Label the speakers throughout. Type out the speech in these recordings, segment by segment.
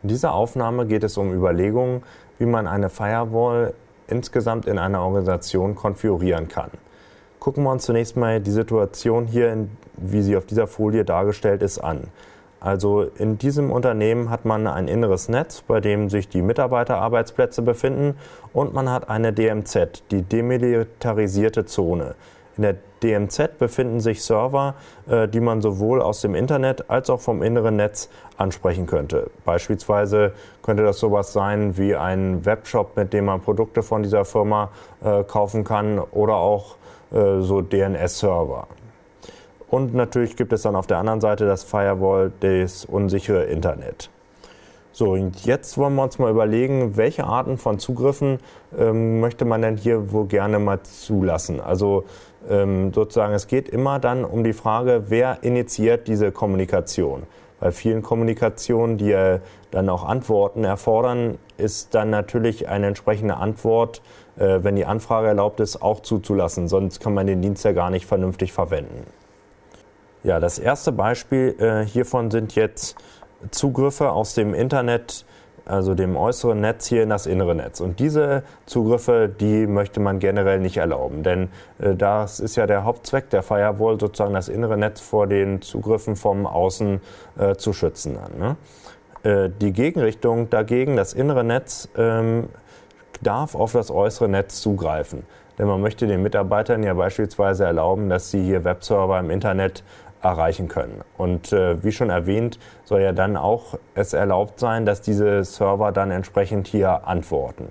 Speaker 1: In dieser Aufnahme geht es um Überlegungen, wie man eine Firewall insgesamt in einer Organisation konfigurieren kann. Gucken wir uns zunächst mal die Situation hier, wie sie auf dieser Folie dargestellt ist, an. Also in diesem Unternehmen hat man ein inneres Netz, bei dem sich die Mitarbeiterarbeitsplätze befinden, und man hat eine DMZ, die demilitarisierte Zone. In der DMZ befinden sich Server, die man sowohl aus dem Internet als auch vom inneren Netz ansprechen könnte. Beispielsweise könnte das sowas sein wie ein Webshop, mit dem man Produkte von dieser Firma kaufen kann, oder auch so DNS-Server. Und natürlich gibt es dann auf der anderen Seite das Firewall, das unsichere Internet. So, und jetzt wollen wir uns mal überlegen, welche Arten von Zugriffen möchte man denn hier wohl gerne mal zulassen. Also sozusagen, es geht immer dann um die Frage, wer initiiert diese Kommunikation. Bei vielen Kommunikationen, die dann auch Antworten erfordern, ist dann natürlich eine entsprechende Antwort, wenn die Anfrage erlaubt ist, auch zuzulassen. Sonst kann man den Dienst ja gar nicht vernünftig verwenden. Ja, das erste Beispiel hiervon sind jetzt Zugriffe aus dem Internet, also dem äußeren Netz hier in das innere Netz. Und diese Zugriffe, die möchte man generell nicht erlauben, denn das ist ja der Hauptzweck der Firewall, sozusagen das innere Netz vor den Zugriffen vom Außen zu schützen. Ne? Die Gegenrichtung dagegen, das innere Netz, darf auf das äußere Netz zugreifen. Denn man möchte den Mitarbeitern ja beispielsweise erlauben, dass sie hier Webserver im Internet erreichen können. Und wie schon erwähnt, soll ja dann auch es erlaubt sein, dass diese Server dann entsprechend hier antworten.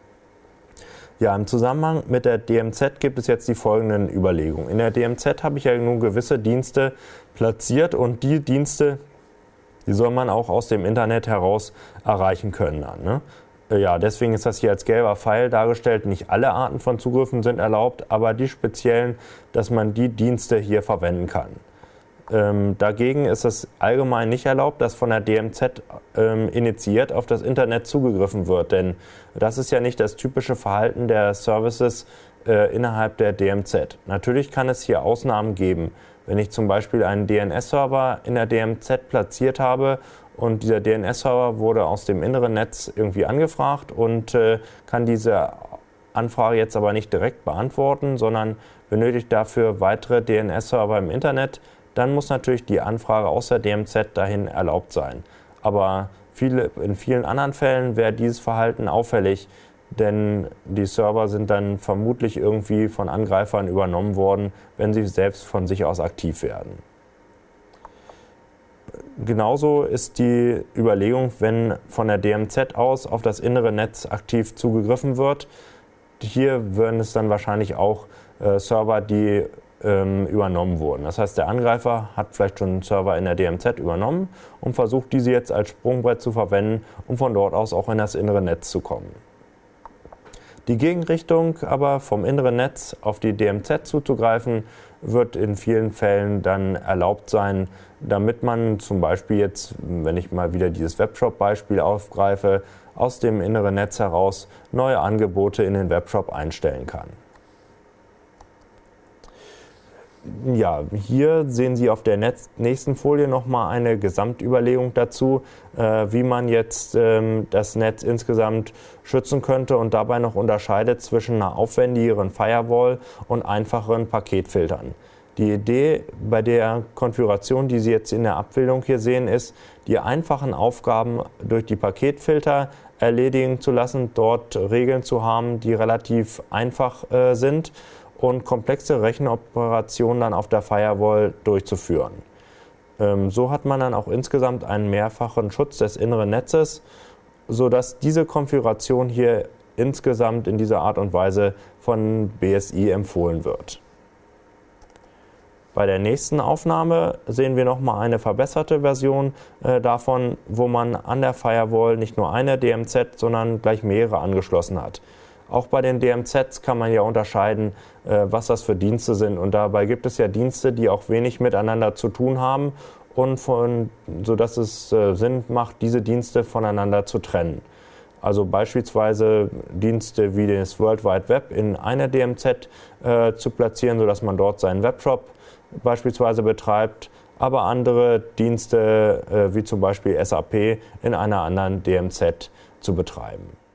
Speaker 1: Ja, im Zusammenhang mit der DMZ gibt es jetzt die folgenden Überlegungen. In der DMZ habe ich ja nun gewisse Dienste platziert, und die Dienste, die soll man auch aus dem Internet heraus erreichen können. Ne? Ja, deswegen ist das hier als gelber Pfeil dargestellt. Nicht alle Arten von Zugriffen sind erlaubt, aber die speziellen, dass man die Dienste hier verwenden kann. Dagegen ist es allgemein nicht erlaubt, dass von der DMZ initiiert auf das Internet zugegriffen wird, denn das ist ja nicht das typische Verhalten der Services innerhalb der DMZ. Natürlich kann es hier Ausnahmen geben. Wenn ich zum Beispiel einen DNS-Server in der DMZ platziert habe und dieser DNS-Server wurde aus dem inneren Netz irgendwie angefragt und kann diese Anfrage jetzt aber nicht direkt beantworten, sondern benötigt dafür weitere DNS-Server im Internet, dann muss natürlich die Anfrage aus der DMZ dahin erlaubt sein. Aber in vielen anderen Fällen wäre dieses Verhalten auffällig, denn die Server sind dann vermutlich irgendwie von Angreifern übernommen worden, wenn sie selbst von sich aus aktiv werden. Genauso ist die Überlegung, wenn von der DMZ aus auf das innere Netz aktiv zugegriffen wird. Hier würden es dann wahrscheinlich auch Server, die übernommen wurden. Das heißt, der Angreifer hat vielleicht schon einen Server in der DMZ übernommen und versucht, diese jetzt als Sprungbrett zu verwenden, um von dort aus auch in das innere Netz zu kommen. Die Gegenrichtung aber, vom inneren Netz auf die DMZ zuzugreifen, wird in vielen Fällen dann erlaubt sein, damit man zum Beispiel jetzt, wenn ich mal wieder dieses Webshop-Beispiel aufgreife, aus dem inneren Netz heraus neue Angebote in den Webshop einstellen kann. Ja, hier sehen Sie auf der nächsten Folie nochmal eine Gesamtüberlegung dazu, wie man jetzt das Netz insgesamt schützen könnte und dabei noch unterscheidet zwischen einer aufwendigeren Firewall und einfacheren Paketfiltern. Die Idee bei der Konfiguration, die Sie jetzt in der Abbildung hier sehen, ist, die einfachen Aufgaben durch die Paketfilter erledigen zu lassen, dort Regeln zu haben, die relativ einfach sind, und komplexe Rechenoperationen dann auf der Firewall durchzuführen. So hat man dann auch insgesamt einen mehrfachen Schutz des inneren Netzes, sodass diese Konfiguration hier insgesamt in dieser Art und Weise von BSI empfohlen wird. Bei der nächsten Aufnahme sehen wir nochmal eine verbesserte Version davon, wo man an der Firewall nicht nur eine DMZ, sondern gleich mehrere angeschlossen hat. Auch bei den DMZs kann man ja unterscheiden, was das für Dienste sind. Und dabei gibt es ja Dienste, die auch wenig miteinander zu tun haben, und sodass es Sinn macht, diese Dienste voneinander zu trennen. Also beispielsweise Dienste wie das World Wide Web in einer DMZ zu platzieren, sodass man dort seinen Webshop beispielsweise betreibt, aber andere Dienste wie zum Beispiel SAP in einer anderen DMZ zu betreiben.